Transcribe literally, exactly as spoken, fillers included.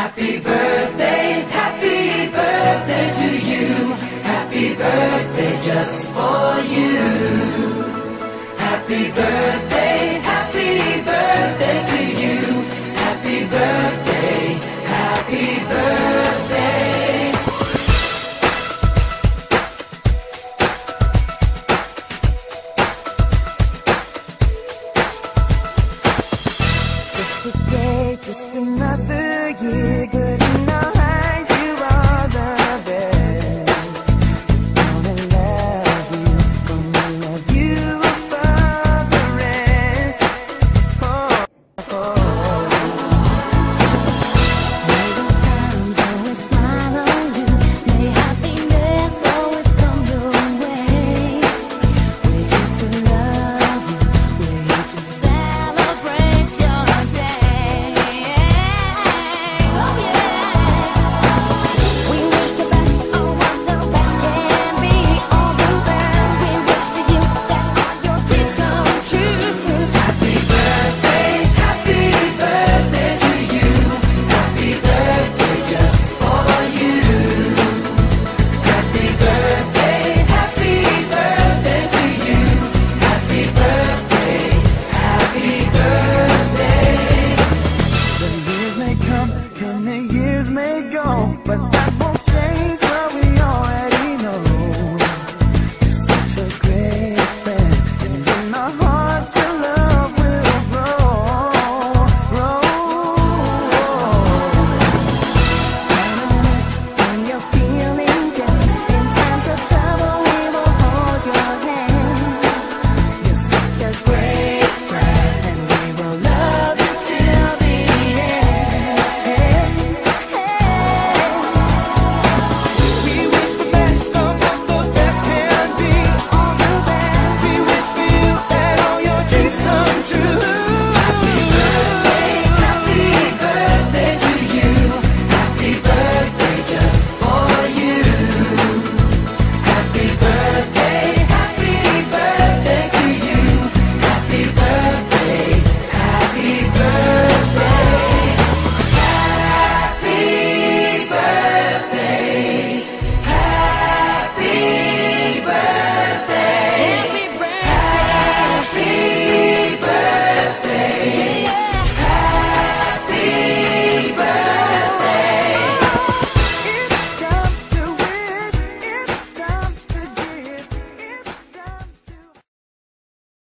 Happy birthday, happy birthday to you. Happy birthday just for you. Happy birthday, happy birthday to you. Happy birthday, happy birthday. Just a day, just another year, good in our eyes, you are the best. Gonna love you, gonna love you above the rest. Oh, oh. May the times always smile on you, may happiness always come your way. We're here to love you, we're here to celebrate your day. Oh yeah. We wish the best for what the best can be. All the best we wish for you, that all your dreams come true. Happy birthday, happy birthday to you. Happy birthday just for you. Happy birthday, happy birthday to you. Happy birthday, happy birthday. The years may come and the years may go, but that won't change